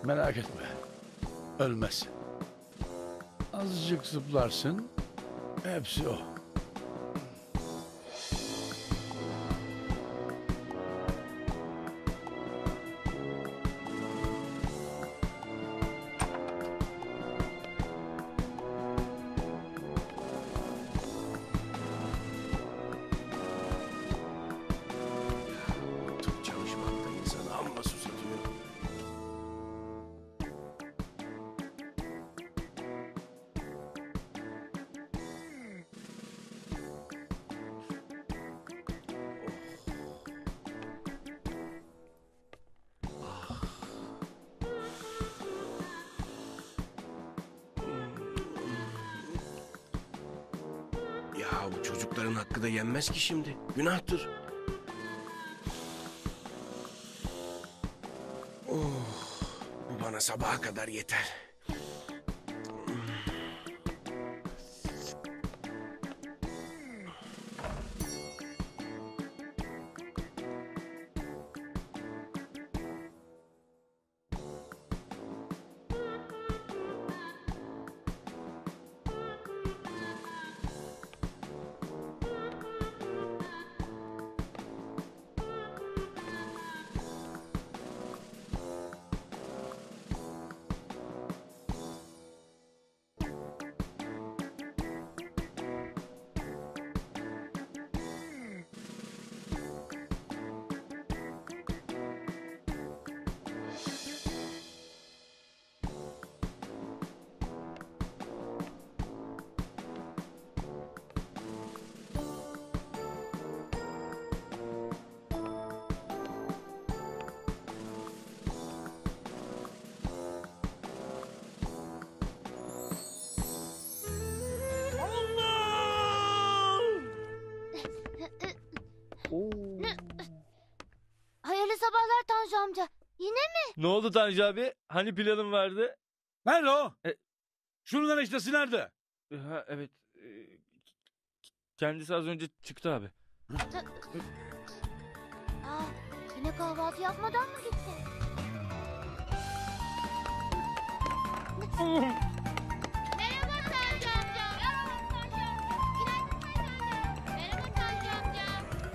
Merak etme. Ölmez. Azıcık zıplarsın. Hepsi o. Tıp çalışmakta insanı amma susatıyor. Ya bu çocukların hakkı da yenmez ki şimdi. Günahtır. Bu bana sabaha kadar yeter. Hayırlı sabahlar Tanju amca. Yine mi? Ne oldu Tanju abi? Hani planın vardı? Nerede o? E- Şunun eniştesi nerede? Ha, evet. Kendisi az önce çıktı abi. Aa, yine kahvaltı yapmadan mı gitti? Merhaba Tanju amca. Merhaba Tanju amca. Merhaba Tanju amca.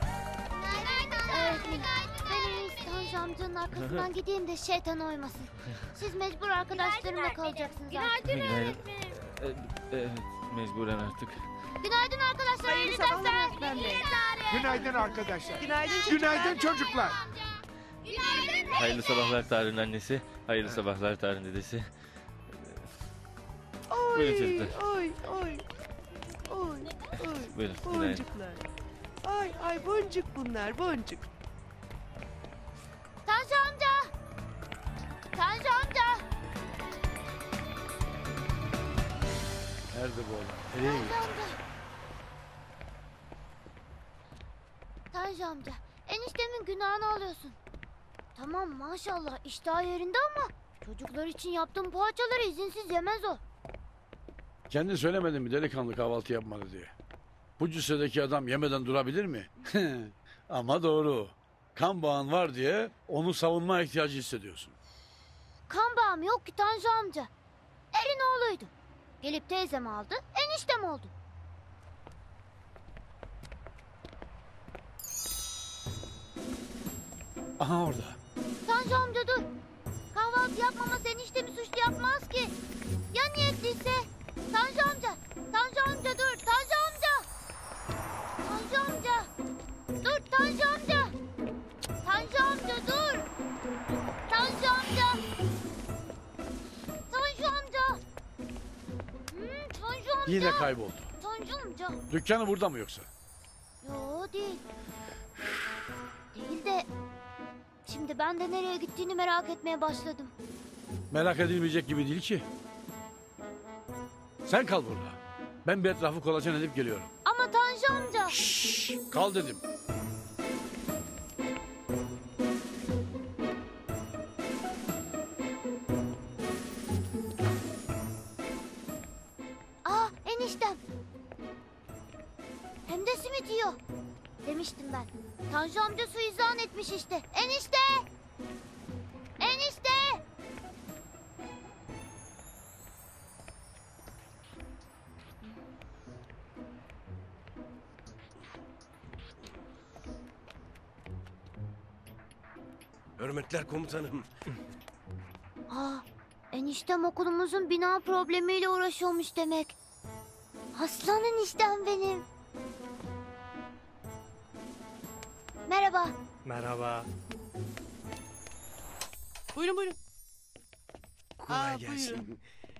Ben en iyisi Tanju amcanın arkasından gideyim de şeytan oymasın. Siz mecbur arkadaşlarımla kalacaksınız artık. Günaydın. Evet, mecburen artık. Günaydın arkadaşlar. Hayırlı sabahlar öğretmenler. Günaydın arkadaşlar. Günaydın çocuklar. Günaydın çocuklar. Günaydın. Hayırlı sabahlar Tarık'ın annesi. Hayırlı sabahlar Tarık'ın dedesi. Buyurun çocuklar. Oy oy. Oy oy. Buyurun, günaydın. Boncuklar. Ay boncuk bunlar boncuk. Tanju amca. Tanju amca. Nerede bu adam? Nereye Tanju gitti? amca. Tanju amca. Eniştemin günahını alıyorsun. Tamam maşallah iştah yerinde ama çocuklar için yaptığım poğaçaları izinsiz yemez o. Kendin söylemedin mi delikanlı kahvaltı yapmadı diye? Bu cüssedeki adam yemeden durabilir mi? Ama doğru. Kan bağın var diye onu savunma ihtiyacı hissediyorsun. Kan bağım yok ki Tanju amca. Elin oğluydu. Gelip teyzem aldı, eniştem oldu. Aha orada. Tanju amca dur. Kahvaltı yapmaması eniştemi suçlu yapmaz ki. Ya niyetliyse? Tanju amca. Tanju amca dur. Tanju amca. Tanju amca. Dur Tanju amca. Tanju amca dur. Tanju amca. Tanju amca. Tanju amca. Yine kayboldu. Tanju amca. Dükkanı burada mı yoksa? Yo değil. Değil de şimdi ben de nereye gittiğini merak etmeye başladım. Merak edilmeyecek gibi değil ki. Sen kal burada. Ben bir etrafı kolaçan edip geliyorum. Ama Tanju amca. Şşş, kal dedim. Aa eniştem. Hem de simit yiyor. Demiştim ben. Tanju amca suizan etmiş işte. Enişte! Enişte! Hürmetler komutanım. Aa, eniştem okulumuzun bina problemiyle uğraşıyormuş demek. Aslan eniştem benim. Merhaba. Merhaba. Buyurun buyurun. Kolay Aa, gelsin.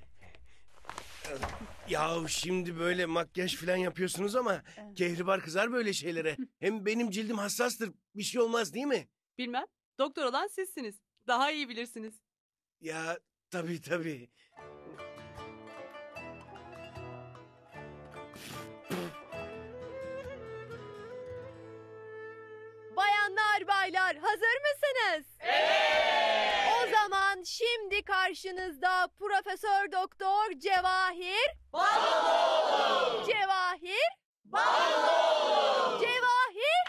Yahu şimdi böyle makyaj falan yapıyorsunuz ama kehribar kızar böyle şeylere. Hem benim cildim hassastır. Bir şey olmaz değil mi? Bilmem. Doktor olan sizsiniz. Daha iyi bilirsiniz. Ya tabii. Bayanlar, baylar hazır mısınız? Evet. O zaman şimdi karşınızda Profesör Doktor Cevahir. Cevahir. Cevahir.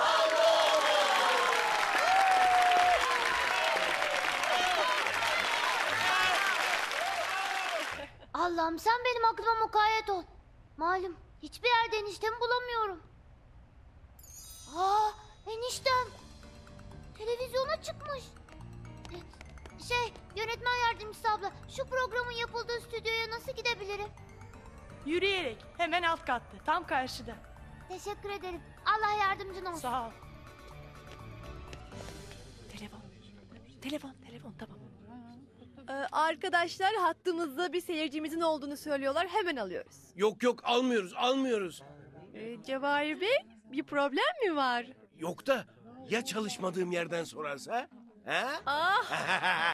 Allah'ım sen benim aklıma mukayyet ol. Malum hiçbir yerde eniştemi bulamıyorum. Aa, eniştem. Televizyona çıkmış. Yönetmen yardımcısı abla, şu programın yapıldığı stüdyoya nasıl gidebilirim? Yürüyerek hemen alt katta tam karşıda. Teşekkür ederim. Allah yardımcın olsun. Sağ ol. Telefon tamam. Arkadaşlar hattımızda bir seyircimizin olduğunu söylüyorlar. Hemen alıyoruz. Yok almıyoruz. Cevahir Bey bir problem mi var? Yok da ya çalışmadığım yerden sorarsa? Ha? Ah